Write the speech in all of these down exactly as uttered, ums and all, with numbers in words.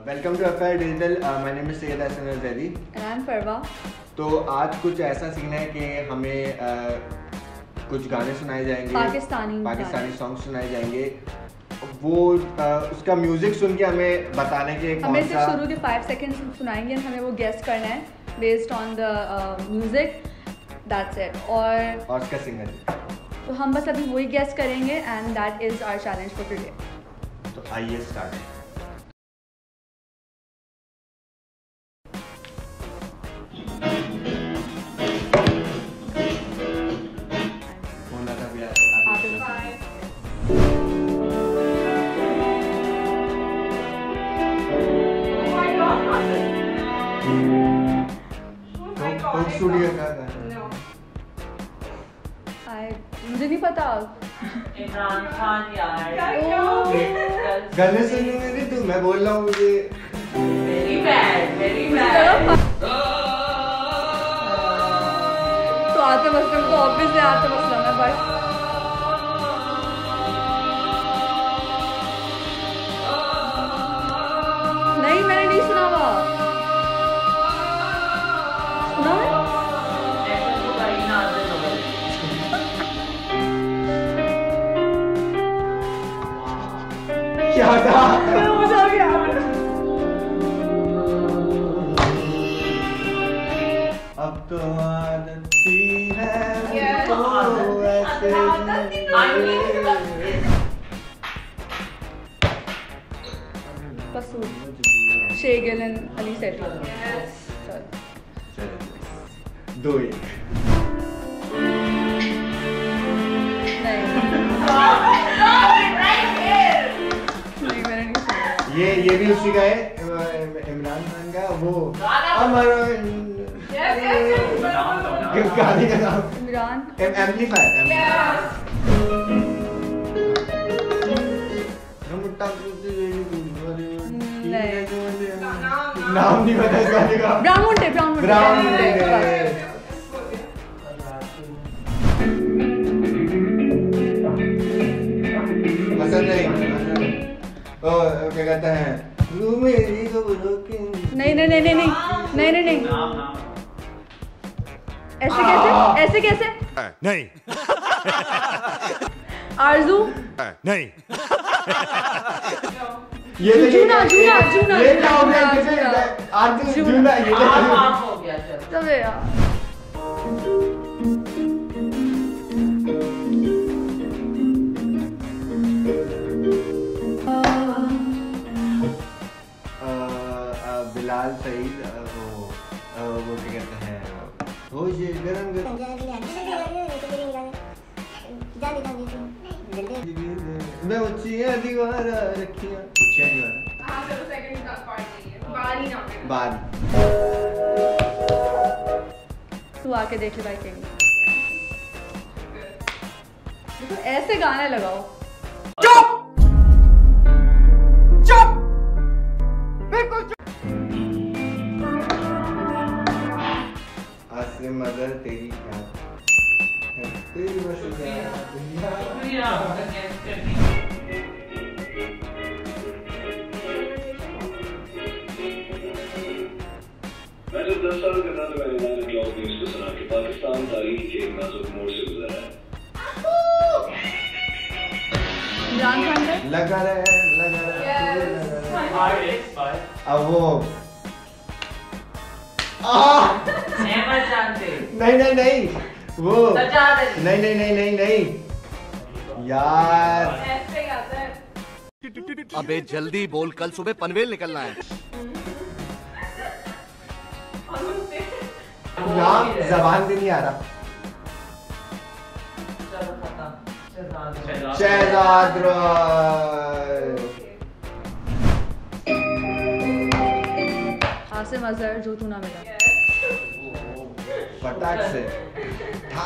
Welcome to affair digital. My name is Syed Hasan Al Zaidi and I am Farwa. तो आज कुछ ऐसा सीन है कि हमें uh, कुछ गाने सुनाए जाएंगे, पाकिस्तानी पाकिस्तानी सॉन्ग सुनाए जाएंगे। वो uh, उसका म्यूजिक सुन के हमें बताने के हमें सिर्फ शुरू के फाइव सेकंड्स सुनाएंगे, हमें वो गेस करना है based on the music, that's it. और और उसका सिंगर, तो हम बस अभी वही गेस करेंगे and that is our challenge for today. तो आइए स्टार्ट। स्टूडियो का मुझे नहीं पता। इमरान खान यार, गाने सुनने में नहीं तू, मैं बोल रहा हूँ मुझे वेरी बैड वेरी बैड। तो आते मसलम तो ऑब्वियसली आते मसलम है, बट नहीं मैंने नहीं सुना हुआ। सुना है? क्या था? मुझे आ गया। अब तो आदत सी है तो ऐसे कसूर शे गिलन अली सेठी। दो एक नहीं मैंने नहीं सुना। ये ये भी उसी का है, इमरान खान का वो अमर गाने का नाम इमरान एम्पलीफायर। नाम नहीं पता इस गाने का। Brown munde brown munde brown munde. पसंद नहीं। ओ क्या कहते हैं, तू मेरी खबरों की नहीं नहीं नहीं नहीं नहीं नहीं नहीं ऐसे कैसे ऐसे कैसे नहीं आरज़ू नहीं ये तो जूना जूना जूना ये क्या हो गया? जैसे आरती जूना ये हाफ हो गया चल। तब यार बिलाल सईद, वो वो क्या कहते हैं, वो ये गरम गरम मैं उचिया दीवारा रखिया उचिया दीवारा। हां चलो सेकंड का पार्ट नहीं है, बारी ना है बारी। तू आके देख ले भाई कहीं देखो ऐसे गाने लगाओ। चुप चुप बिल्कुल चुप। आसिम मदर तेरी क्या तेरी बस शुक्रिया गेस्ट करने। मैं जब दस साल का था तो मैंने नाइन ओ क्लॉक न्यूज़ को सुना कि पाकिस्तान तारीख के एक नाजुक मोड़ से गुजरा है। इमरान खान है लगा रहे लगा रहे आर्टिस्ट बाय अब वो अहमद जानते नहीं नहीं नहीं वो सजाद अली। नहीं नहीं नहीं नहीं नहीं यार। ऐसे ही आता है। अबे जल्दी बोल, कल सुबह पनवेल निकलना है। नाम जबान भी नहीं आ रहा। चलो खत्म। शहजाद शहजाद रॉय। आसिम अजहर जो तू ना मिला। फटाक से था।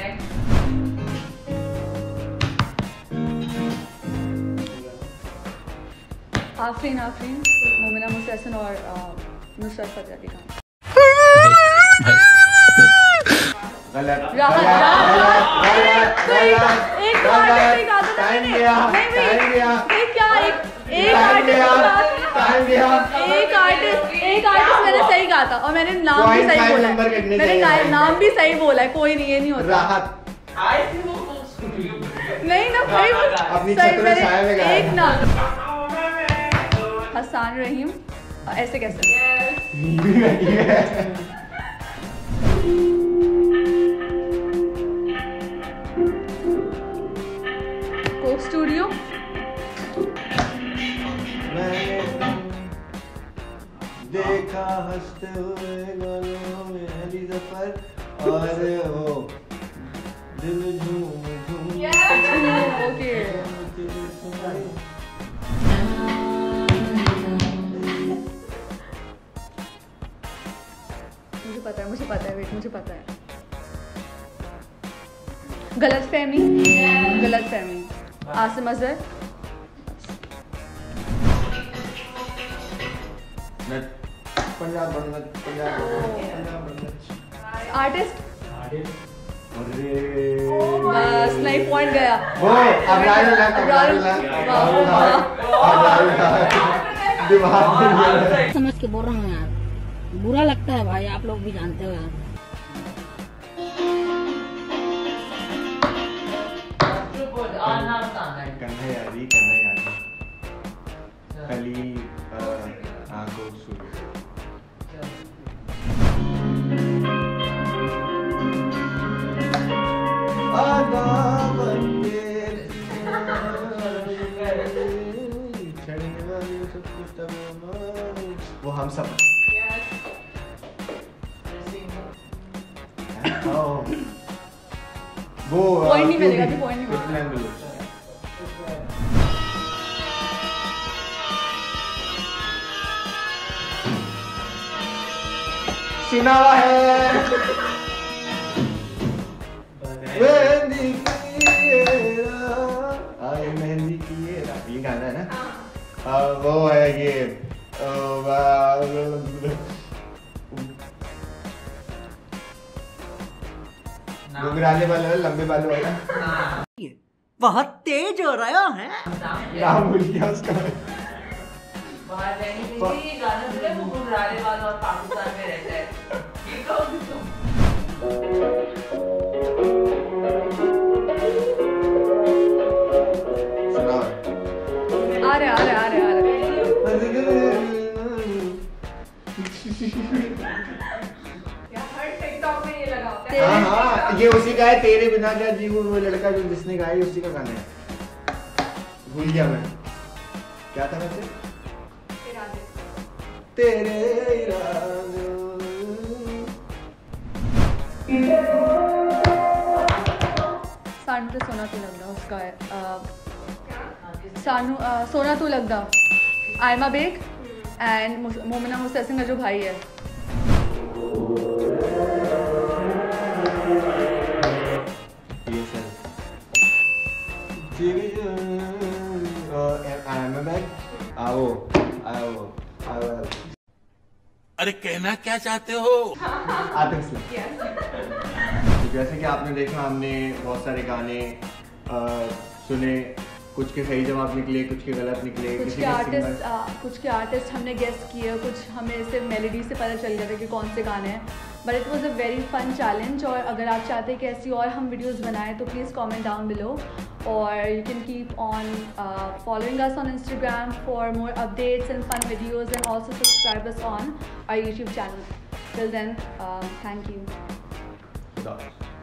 आफरीन आफरीन मोमिना मुस्तहसन और नुसरत फतेह अली खान। गलत राहत राहत गलत तो एक एक गलत एक आदत है टाइम नहीं गया नहीं टाइम गया। नहीं क्या एक एक आर्टिस्ट टाइम गया एक आर्टिस्ट एक आर्टिस्ट मैंने सही कहा था और मैंने नाम भी Point सही five बोला number है कटने मैंने चाहिए। ना- नाम भी सही बोला है कोई नहीं ये नहीं होता राहत आई थी वो स्टूडियो नहीं ना भाई वो अपनी सही छत में मैंने छाया में गाया। एक नाम हसन रहीम ऐसे कैसे कोक स्टूडियो मैंने देखा हंसते हुए गालों में हरी जफर और वो दिल झूम झूम ओके मुझे पता है मुझे पता है वेट मुझे पता है गलत फहमी गलत फहमी आसिम अजहर पंजाब बंगला पंजाब पंजाब बंगला आर्टिस्ट अरे बस नहीं पॉइंट गया वो अबरार लग अबरार लग अबरार लग दिमाग में समझ के बोल रहा हूँ यार, बुरा लगता है भाई, आप लोग भी जानते हो यार। चुप हो जा नाम बताना है कन्हैया यारी कन्हैया यारी कली आंखों सुर आदा बंदे छड़ने वाली सब कुछ तब वो हम सब वो Point नहीं मिलेगा, अभी point नहीं मिलेगा। मिलेगा सुना है मेहंदी की आए मेहंदी की ये गाना है ना आ, वो है ये घुघराले वाला लंबे बालों वाला बहुत तेज हो रहा है नाम भूल गया उसका बाहर रहने के लिए गाना सुने वो गुजराले वाला और पाकिस्तान में रहता है ये कहोगे तुम सुना आ रहे आ रहे आ रहे आ रहे हर टिकटॉक में ये लगा होता है हाँ हाँ ये उसी का है तेरे बिना क्या जीऊं वो लड़का जो जिसने गाया उसी का गाना है भूल गया मैं क्या था वैसे तेरे इरादे सानू तो सोना तू लगदा उसका है अ, सानू अ, सोना तू लगदा आयमा बेग एंड मोमिना मुस्तसिम का जो भाई है ये सर आई एम बैक आओ आओ आओ अरे कहना क्या चाहते हो? आतिफ असलम तो जैसे कि आपने देखा हमने बहुत सारे गाने आ, सुने कुछ के सही जवाब निकले कुछ के गलत निकले कुछ किसी के के आर्टिस्ट सिंगर कुछ के आर्टिस्ट हमने गेस किए कुछ हमें सिर्फ मेलोडी से पता चल गया था कि कौन से गाने हैं but it was a very fun challenge और अगर आप चाहते हैं कि ऐसी और हम वीडियोस बनाएं तो प्लीज़ कमेंट डाउन बिलो और you can keep on following us on Instagram for more updates and fun videos and also subscribe us on our YouTube channel till then thank you खुदा